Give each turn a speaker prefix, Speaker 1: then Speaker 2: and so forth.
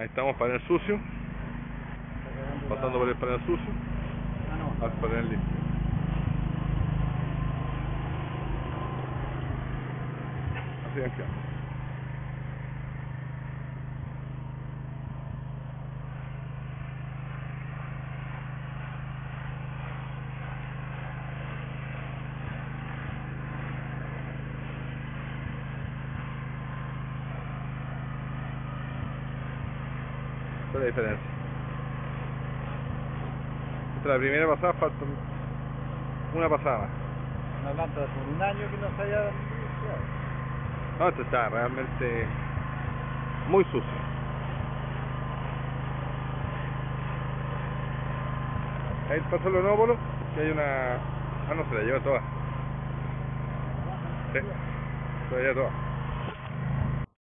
Speaker 1: Ahí estamos, panel sucio. Pasando por el panel sucio al panel limpio. Así es que esta es la diferencia. Esta es la primera pasada, falta una pasada.
Speaker 2: Una planta por un año que no se haya...
Speaker 1: No, esto está realmente muy sucio. Ahí pasó el monópolo, que hay una... Ah, no, se la lleva toda. Sí, se la lleva toda.